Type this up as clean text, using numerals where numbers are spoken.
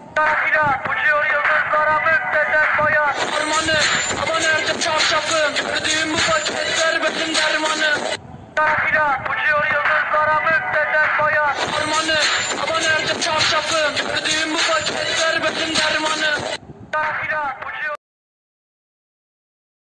Filan uçuyor yıldızlara müptezel bayan. Ormanı ama nerede çarşafım? Gördüğüm bu paketler benim dermanım. Filan uçuyor yıldızlara müptezel bayan. Ormanı ama nerede çarşafım? Gördüğüm bu paketler benim dermanım. Filan